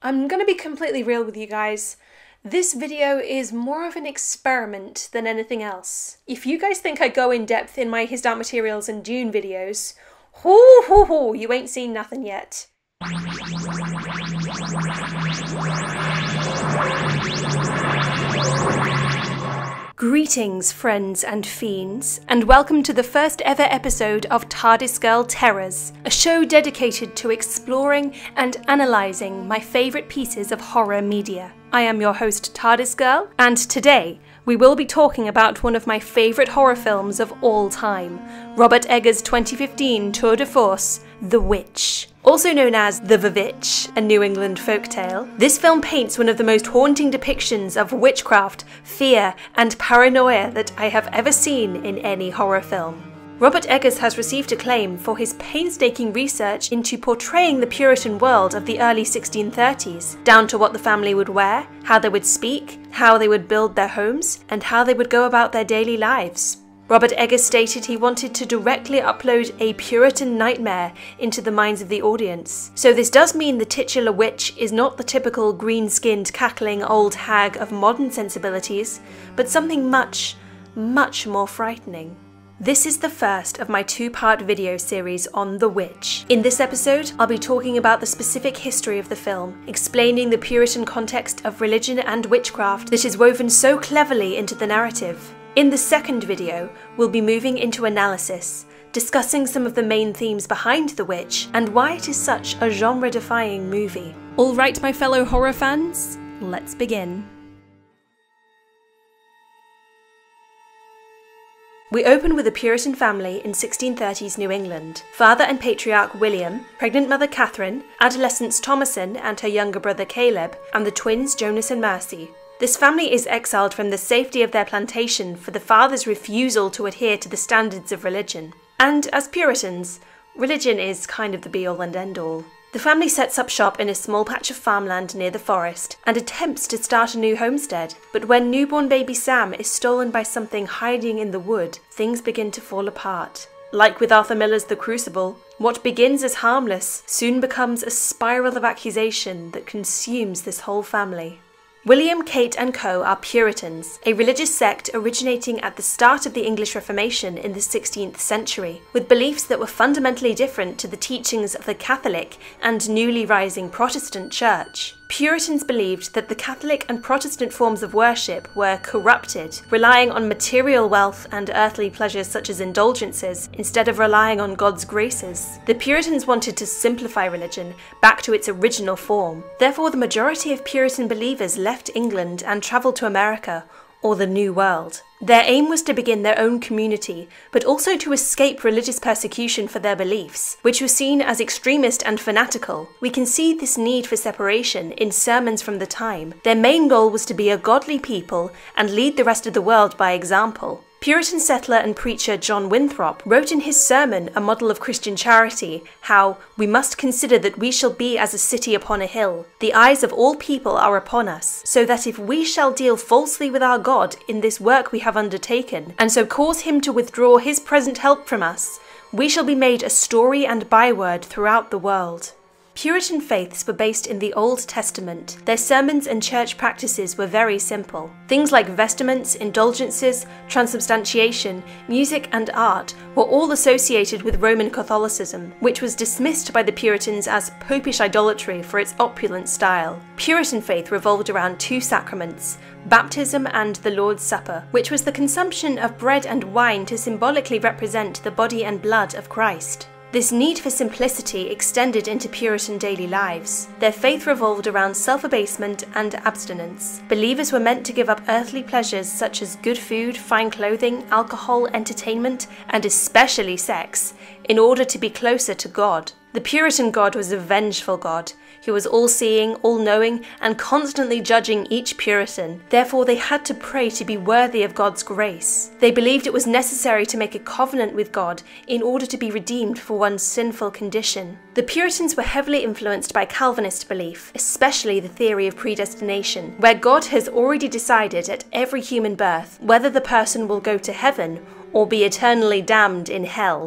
I'm gonna be completely real with you guys. This video is more of an experiment than anything else. If you guys think I go in depth in my His Dark Materials and Dune videos, you ain't seen nothing yet. Greetings, friends and fiends, and welcome to the first ever episode of TARDISgirl Terrors, a show dedicated to exploring and analysing my favourite pieces of horror media. I am your host TARDISgirl, and today we will be talking about one of my favourite horror films of all time, Robert Eggers' 2015 tour de force, The Witch. Also known as the VVitch, a New England folktale, this film paints one of the most haunting depictions of witchcraft, fear, and paranoia that I have ever seen in any horror film. Robert Eggers has received acclaim for his painstaking research into portraying the Puritan world of the early 1630s, down to what the family would wear, how they would speak, how they would build their homes, and how they would go about their daily lives. Robert Eggers stated he wanted to directly upload a Puritan nightmare into the minds of the audience. So this does mean the titular witch is not the typical green-skinned cackling old hag of modern sensibilities, but something much, much more frightening. This is the first of my two-part video series on The Witch. In this episode, I'll be talking about the specific history of the film, explaining the Puritan context of religion and witchcraft that is woven so cleverly into the narrative. In the second video, we'll be moving into analysis, discussing some of the main themes behind The Witch and why it is such a genre-defying movie. All right, my fellow horror fans, let's begin. We open with a Puritan family in 1630s New England. Father and patriarch William, pregnant mother Catherine, adolescents Thomason and her younger brother Caleb, and the twins Jonas and Mercy. This family is exiled from the safety of their plantation for the father's refusal to adhere to the standards of religion. And as Puritans, religion is kind of the be-all and end-all. The family sets up shop in a small patch of farmland near the forest and attempts to start a new homestead. But when newborn baby Sam is stolen by something hiding in the wood, things begin to fall apart. Like with Arthur Miller's The Crucible, what begins as harmless soon becomes a spiral of accusation that consumes this whole family. William, Kate and Co. are Puritans, a religious sect originating at the start of the English Reformation in the 16th century, with beliefs that were fundamentally different to the teachings of the Catholic and newly rising Protestant Church. Puritans believed that the Catholic and Protestant forms of worship were corrupted, relying on material wealth and earthly pleasures such as indulgences, instead of relying on God's graces. The Puritans wanted to simplify religion back to its original form. Therefore, the majority of Puritan believers left England and travelled to America, or the New World. Their aim was to begin their own community, but also to escape religious persecution for their beliefs, which were seen as extremist and fanatical. We can see this need for separation in sermons from the time. Their main goal was to be a godly people and lead the rest of the world by example. Puritan settler and preacher John Winthrop wrote in his sermon, A Model of Christian Charity, how we must consider that we shall be as a city upon a hill. The eyes of all people are upon us, so that if we shall deal falsely with our God in this work we have undertaken, and so cause him to withdraw his present help from us, we shall be made a story and byword throughout the world. Puritan faiths were based in the Old Testament. Their sermons and church practices were very simple. Things like vestments, indulgences, transubstantiation, music and art were all associated with Roman Catholicism, which was dismissed by the Puritans as popish idolatry for its opulent style. Puritan faith revolved around two sacraments, baptism and the Lord's Supper, which was the consumption of bread and wine to symbolically represent the body and blood of Christ. This need for simplicity extended into Puritan daily lives. Their faith revolved around self-abasement and abstinence. Believers were meant to give up earthly pleasures such as good food, fine clothing, alcohol, entertainment, and especially sex, in order to be closer to God. The Puritan God was a vengeful God. He was all-seeing, all-knowing, and constantly judging each Puritan. Therefore, they had to pray to be worthy of God's grace. They believed it was necessary to make a covenant with God in order to be redeemed for one's sinful condition. The Puritans were heavily influenced by Calvinist belief, especially the theory of predestination, where God has already decided at every human birth whether the person will go to heaven or be eternally damned in hell.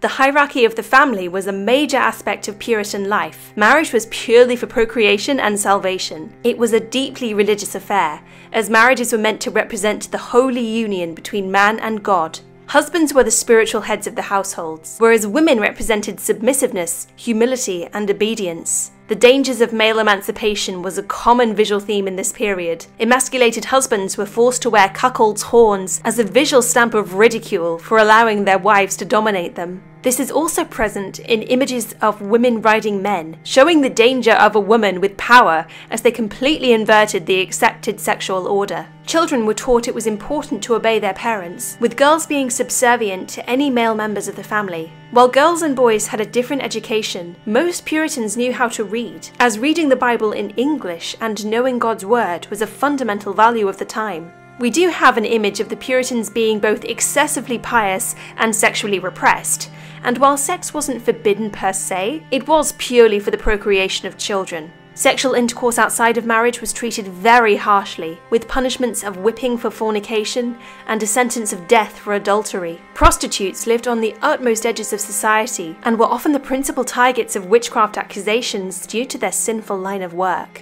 The hierarchy of the family was a major aspect of Puritan life. Marriage was purely for procreation and salvation. It was a deeply religious affair, as marriages were meant to represent the holy union between man and God. Husbands were the spiritual heads of the households, whereas women represented submissiveness, humility, and obedience. The dangers of male emancipation was a common visual theme in this period. Emasculated husbands were forced to wear cuckolds' horns as a visual stamp of ridicule for allowing their wives to dominate them. This is also present in images of women riding men, showing the danger of a woman with power as they completely inverted the accepted sexual order. Children were taught it was important to obey their parents, with girls being subservient to any male members of the family. While girls and boys had a different education, most Puritans knew how to read, as reading the Bible in English and knowing God's word was a fundamental value of the time. We do have an image of the Puritans being both excessively pious and sexually repressed, and while sex wasn't forbidden per se, it was purely for the procreation of children. Sexual intercourse outside of marriage was treated very harshly, with punishments of whipping for fornication and a sentence of death for adultery. Prostitutes lived on the utmost edges of society and were often the principal targets of witchcraft accusations due to their sinful line of work.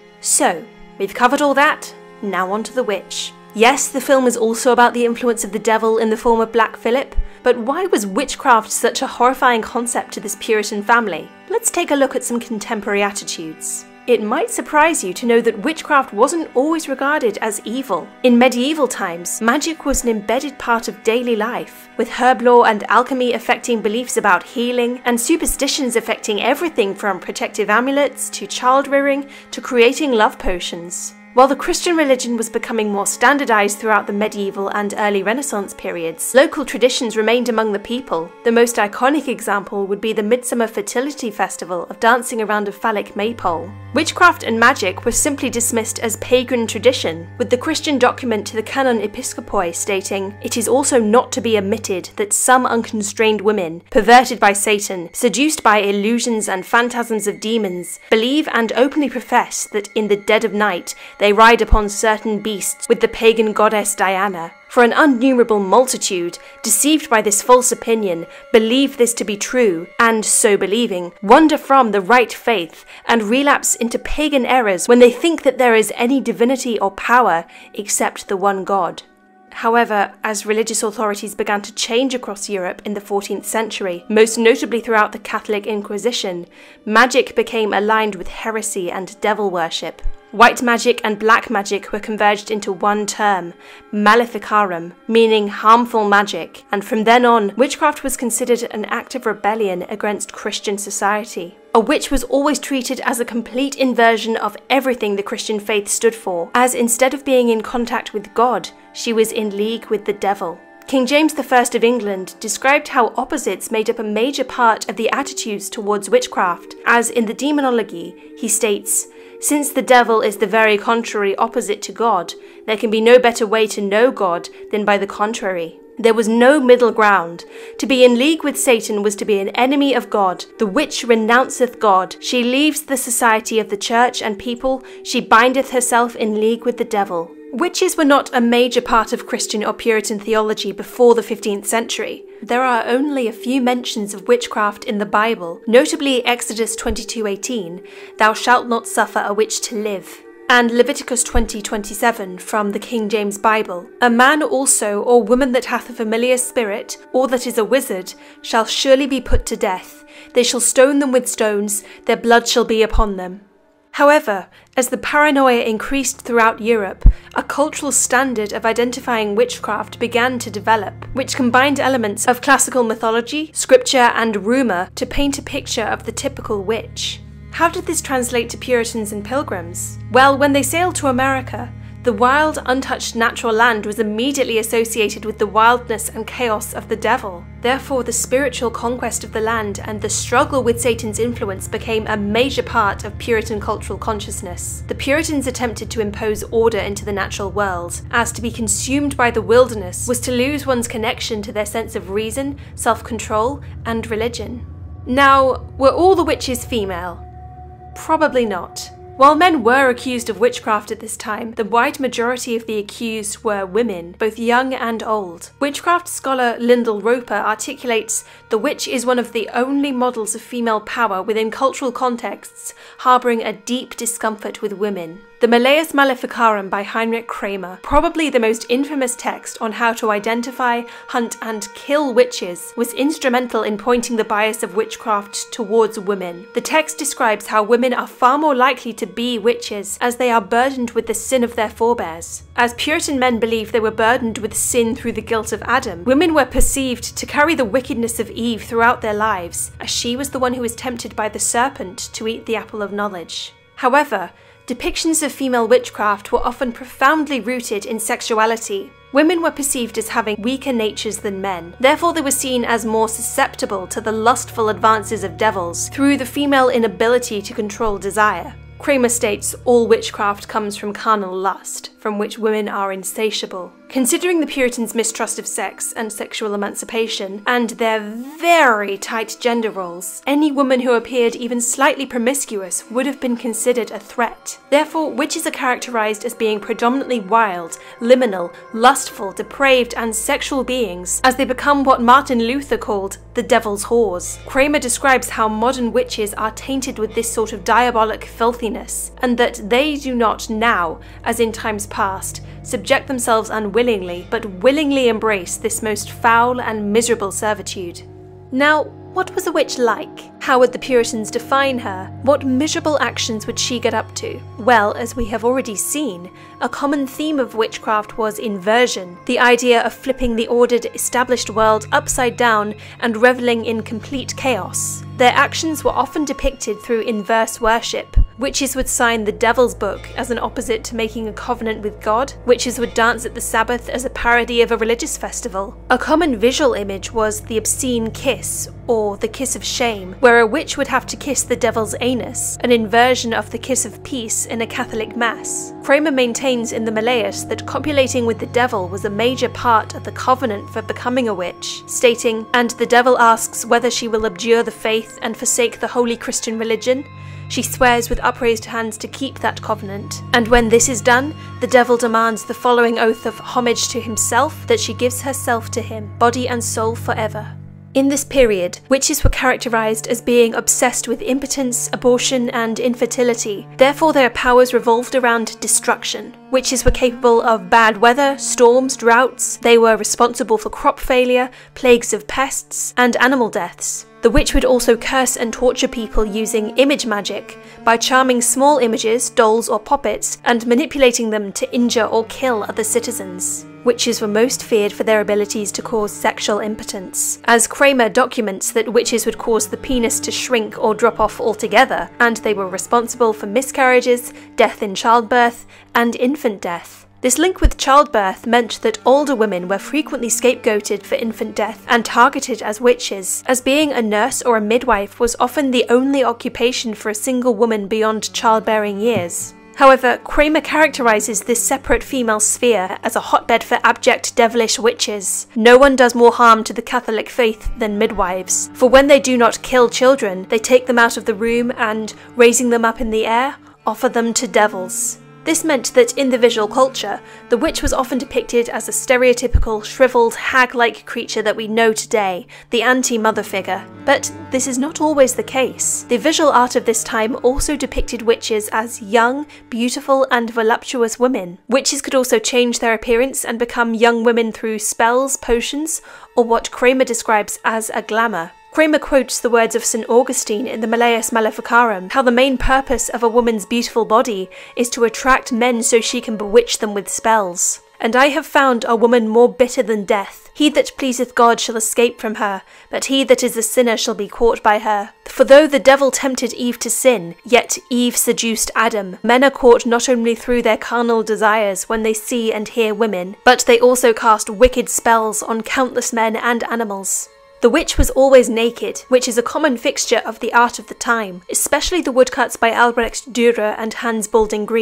So, we've covered all that, now on to The Witch. Yes, the film is also about the influence of the devil in the form of Black Phillip, but why was witchcraft such a horrifying concept to this Puritan family? Let's take a look at some contemporary attitudes. It might surprise you to know that witchcraft wasn't always regarded as evil. In medieval times, magic was an embedded part of daily life, with herb lore and alchemy affecting beliefs about healing, and superstitions affecting everything from protective amulets to child rearing to creating love potions. While the Christian religion was becoming more standardized throughout the medieval and early Renaissance periods, local traditions remained among the people. The most iconic example would be the Midsummer Fertility Festival of dancing around a phallic maypole. Witchcraft and magic were simply dismissed as pagan tradition, with the Christian document to the Canon Episcopoi stating, "It is also not to be omitted that some unconstrained women, perverted by Satan, seduced by illusions and phantasms of demons, believe and openly profess that in the dead of night they ride upon certain beasts with the pagan goddess Diana. For an innumerable multitude, deceived by this false opinion, believe this to be true, and so believing, wander from the right faith and relapse into pagan errors when they think that there is any divinity or power except the one God." However, as religious authorities began to change across Europe in the 14th century, most notably throughout the Catholic Inquisition, magic became aligned with heresy and devil worship. White magic and black magic were converged into one term, maleficarum, meaning harmful magic, and from then on, witchcraft was considered an act of rebellion against Christian society. A witch was always treated as a complete inversion of everything the Christian faith stood for, as instead of being in contact with God, she was in league with the devil. King James I of England described how opposites made up a major part of the attitudes towards witchcraft, as in the Demonology, he states, "Since the devil is the very contrary opposite to God, there can be no better way to know God than by the contrary. There was no middle ground. To be in league with Satan was to be an enemy of God. The witch renounceth God. She leaves the society of the church and people. She bindeth herself in league with the devil." Witches were not a major part of Christian or Puritan theology before the 15th century. There are only a few mentions of witchcraft in the Bible, notably Exodus 22:18, "Thou shalt not suffer a witch to live," and Leviticus 20:27 from the King James Bible. "A man also or woman that hath a familiar spirit, or that is a wizard, shall surely be put to death. They shall stone them with stones, their blood shall be upon them." However, as the paranoia increased throughout Europe, a cultural standard of identifying witchcraft began to develop, which combined elements of classical mythology, scripture, and rumour to paint a picture of the typical witch. How did this translate to Puritans and Pilgrims? Well, when they sailed to America, the wild, untouched natural land was immediately associated with the wildness and chaos of the devil. Therefore, the spiritual conquest of the land and the struggle with Satan's influence became a major part of Puritan cultural consciousness. The Puritans attempted to impose order into the natural world, as to be consumed by the wilderness was to lose one's connection to their sense of reason, self-control, and religion. Now, were all the witches female? Probably not. While men were accused of witchcraft at this time, the wide majority of the accused were women, both young and old. Witchcraft scholar Lyndall Roper articulates, "The witch is one of the only models of female power within cultural contexts harbouring a deep discomfort with women." The Malleus Maleficarum by Heinrich Kramer, probably the most infamous text on how to identify, hunt and kill witches, was instrumental in pointing the bias of witchcraft towards women. The text describes how women are far more likely to be witches as they are burdened with the sin of their forebears. As Puritan men believed they were burdened with sin through the guilt of Adam, women were perceived to carry the wickedness of Eve throughout their lives, as she was the one who was tempted by the serpent to eat the apple of knowledge. However, depictions of female witchcraft were often profoundly rooted in sexuality. Women were perceived as having weaker natures than men, therefore they were seen as more susceptible to the lustful advances of devils through the female inability to control desire. Kramer states all witchcraft comes from carnal lust, from which women are insatiable. Considering the Puritans' mistrust of sex and sexual emancipation, and their very tight gender roles, any woman who appeared even slightly promiscuous would have been considered a threat. Therefore, witches are characterized as being predominantly wild, liminal, lustful, depraved, and sexual beings, as they become what Martin Luther called the devil's whores. Kramer describes how modern witches are tainted with this sort of diabolic filthiness, and that they do not now, as in times past, subject themselves unwillingly, but willingly embrace this most foul and miserable servitude. Now, what was a witch like? How would the Puritans define her? What miserable actions would she get up to? Well, as we have already seen, a common theme of witchcraft was inversion, the idea of flipping the ordered, established world upside down and reveling in complete chaos. Their actions were often depicted through inverse worship. Witches would sign the Devil's Book as an opposite to making a covenant with God. Witches would dance at the Sabbath as a parody of a religious festival. A common visual image was the obscene kiss, or the kiss of shame, where a witch would have to kiss the devil's anus, an inversion of the kiss of peace in a Catholic mass. Kramer maintains in the Malleus that copulating with the devil was a major part of the covenant for becoming a witch, stating, "And the devil asks whether she will abjure the faith and forsake the holy Christian religion. She swears with upraised hands to keep that covenant. And when this is done, the devil demands the following oath of homage to himself, that she gives herself to him, body and soul forever." In this period, witches were characterized as being obsessed with impotence, abortion, and infertility. Therefore, their powers revolved around destruction. Witches were capable of bad weather, storms, droughts. They were responsible for crop failure, plagues of pests, and animal deaths. The witch would also curse and torture people using image magic, by charming small images, dolls or puppets, and manipulating them to injure or kill other citizens. Witches were most feared for their abilities to cause sexual impotence, as Kramer documents that witches would cause the penis to shrink or drop off altogether, and they were responsible for miscarriages, death in childbirth, and infant death. This link with childbirth meant that older women were frequently scapegoated for infant death and targeted as witches, as being a nurse or a midwife was often the only occupation for a single woman beyond childbearing years. However, Kramer characterizes this separate female sphere as a hotbed for abject devilish witches. No one does more harm to the Catholic faith than midwives, for when they do not kill children, they take them out of the room and, raising them up in the air, offer them to devils. This meant that in the visual culture, the witch was often depicted as a stereotypical, shriveled, hag-like creature that we know today, the anti-mother figure. But this is not always the case. The visual art of this time also depicted witches as young, beautiful, and voluptuous women. Witches could also change their appearance and become young women through spells, potions, or what Kramer describes as a glamour. Kramer quotes the words of St. Augustine in the Malleus Maleficarum, how the main purpose of a woman's beautiful body is to attract men so she can bewitch them with spells. "And I have found a woman more bitter than death. He that pleaseth God shall escape from her, but he that is a sinner shall be caught by her. For though the devil tempted Eve to sin, yet Eve seduced Adam. Men are caught not only through their carnal desires when they see and hear women, but they also cast wicked spells on countless men and animals." The witch was always naked, which is a common fixture of the art of the time, especially the woodcuts by Albrecht Dürer and Hans Baldung Green.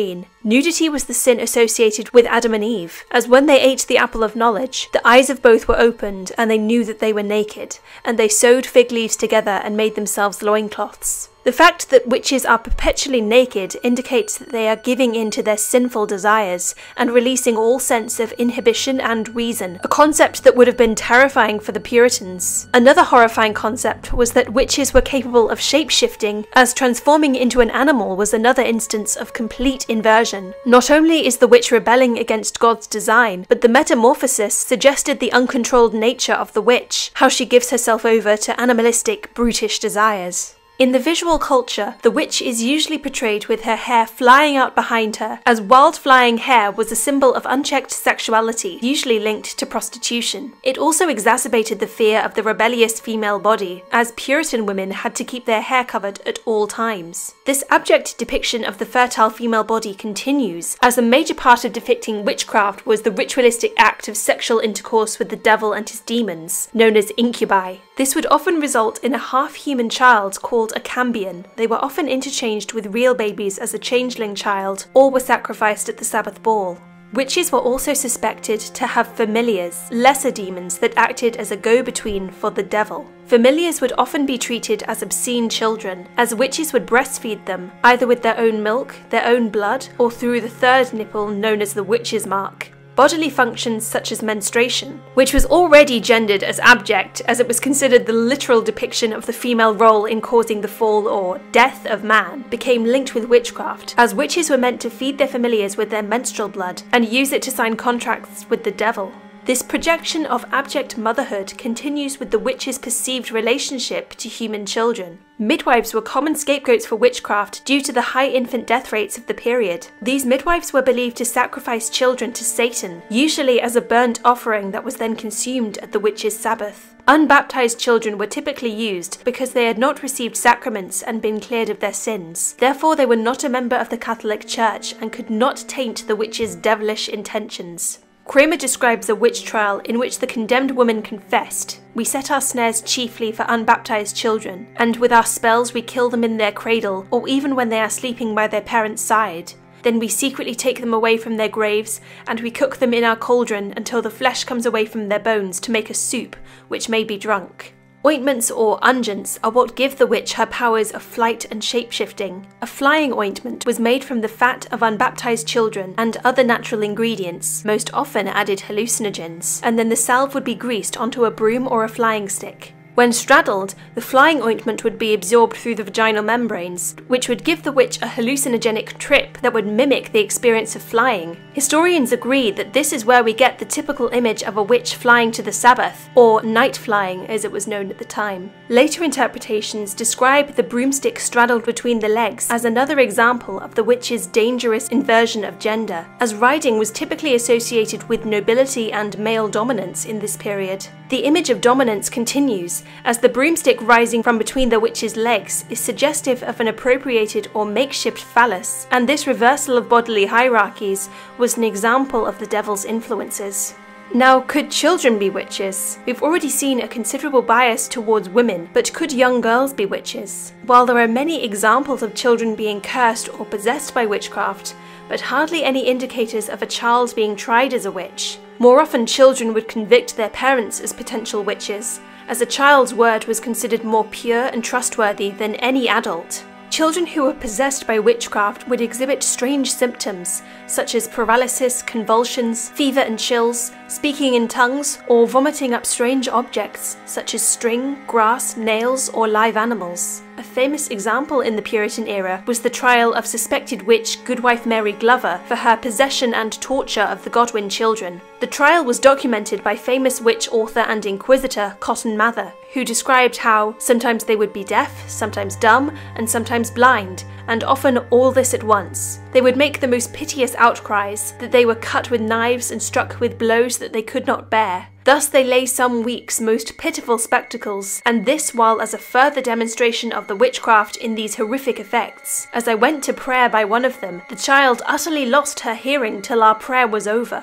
Nudity was the sin associated with Adam and Eve, as when they ate the apple of knowledge, the eyes of both were opened and they knew that they were naked, and they sewed fig leaves together and made themselves loincloths. The fact that witches are perpetually naked indicates that they are giving in to their sinful desires and releasing all sense of inhibition and reason, a concept that would have been terrifying for the Puritans. Another horrifying concept was that witches were capable of shape-shifting, as transforming into an animal was another instance of complete inversion. Not only is the witch rebelling against God's design, but the metamorphosis suggested the uncontrolled nature of the witch, how she gives herself over to animalistic, brutish desires. In the visual culture, the witch is usually portrayed with her hair flying out behind her, as wild flying hair was a symbol of unchecked sexuality, usually linked to prostitution. It also exacerbated the fear of the rebellious female body, as Puritan women had to keep their hair covered at all times. This abject depiction of the fertile female body continues, as a major part of depicting witchcraft was the ritualistic act of sexual intercourse with the devil and his demons, known as incubi. This would often result in a half-human child called a cambion. They were often interchanged with real babies as a changeling child, or were sacrificed at the Sabbath ball. Witches were also suspected to have familiars, lesser demons that acted as a go-between for the devil. Familiars would often be treated as obscene children, as witches would breastfeed them, either with their own milk, their own blood, or through the third nipple known as the witch's mark. Bodily functions such as menstruation, which was already gendered as abject as it was considered the literal depiction of the female role in causing the fall or death of man, became linked with witchcraft, as witches were meant to feed their familiars with their menstrual blood and use it to sign contracts with the devil. This projection of abject motherhood continues with the witch's perceived relationship to human children. Midwives were common scapegoats for witchcraft due to the high infant death rates of the period. These midwives were believed to sacrifice children to Satan, usually as a burnt offering that was then consumed at the witch's Sabbath. Unbaptized children were typically used because they had not received sacraments and been cleared of their sins. Therefore, they were not a member of the Catholic Church and could not taint the witch's devilish intentions. Kramer describes a witch trial in which the condemned woman confessed, "We set our snares chiefly for unbaptized children, and with our spells we kill them in their cradle, or even when they are sleeping by their parents' side. Then we secretly take them away from their graves, and we cook them in our cauldron until the flesh comes away from their bones to make a soup, which may be drunk." Ointments or unguents are what give the witch her powers of flight and shape-shifting. A flying ointment was made from the fat of unbaptized children and other natural ingredients, most often added hallucinogens, and then the salve would be greased onto a broom or a flying stick. When straddled, the flying ointment would be absorbed through the vaginal membranes, which would give the witch a hallucinogenic trip that would mimic the experience of flying. Historians agree that this is where we get the typical image of a witch flying to the Sabbath, or night flying as it was known at the time. Later interpretations describe the broomstick straddled between the legs as another example of the witch's dangerous inversion of gender, as riding was typically associated with nobility and male dominance in this period. The image of dominance continues, as the broomstick rising from between the witch's legs is suggestive of an appropriated or makeshift phallus, and this reversal of bodily hierarchies was an example of the devil's influences. Now, could children be witches? We've already seen a considerable bias towards women, but could young girls be witches? While there are many examples of children being cursed or possessed by witchcraft, but hardly any indicators of a child being tried as a witch. More often, children would convict their parents as potential witches, as a child's word was considered more pure and trustworthy than any adult. Children who were possessed by witchcraft would exhibit strange symptoms, such as paralysis, convulsions, fever and chills, speaking in tongues, or vomiting up strange objects, such as string, grass, nails, or live animals. A famous example in the Puritan era was the trial of suspected witch Goodwife Mary Glover for her possession and torture of the Godwin children. The trial was documented by famous witch author and inquisitor Cotton Mather, who described how sometimes they would be deaf, sometimes dumb, and sometimes blind, and often all this at once. They would make the most piteous outcries, that they were cut with knives and struck with blows that they could not bear. Thus they lay some weeks most pitiful spectacles, and this while as a further demonstration of the witchcraft in these horrific effects. As I went to prayer by one of them, the child utterly lost her hearing till our prayer was over.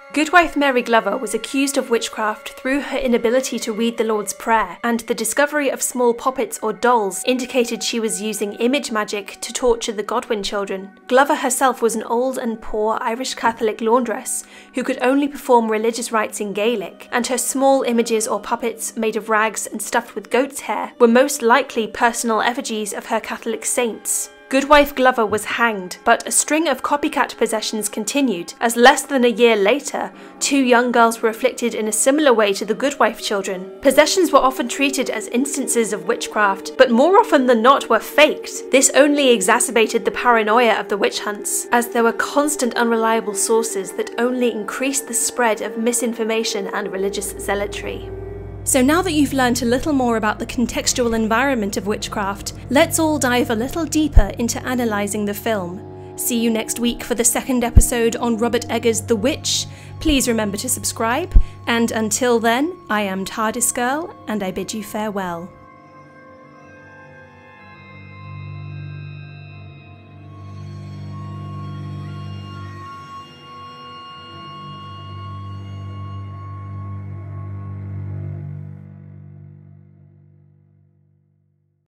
Goodwife Mary Glover was accused of witchcraft through her inability to read the Lord's Prayer, and the discovery of small poppets or dolls indicated she was using image magic to torture the Godwin children. Glover herself was an old and poor Irish Catholic laundress who could only perform religious rites in Gaelic, and her small images or puppets made of rags and stuffed with goat's hair were most likely personal effigies of her Catholic saints. Goodwife Glover was hanged, but a string of copycat possessions continued, as less than a year later, 2 young girls were afflicted in a similar way to the Goodwife children. Possessions were often treated as instances of witchcraft, but more often than not were faked. This only exacerbated the paranoia of the witch hunts, as there were constant unreliable sources that only increased the spread of misinformation and religious zealotry. So now that you've learned a little more about the contextual environment of witchcraft, let's all dive a little deeper into analysing the film. See you next week for the 2nd episode on Robert Eggers' The Witch. Please remember to subscribe, and until then, I am TARDIsgirl, and I bid you farewell.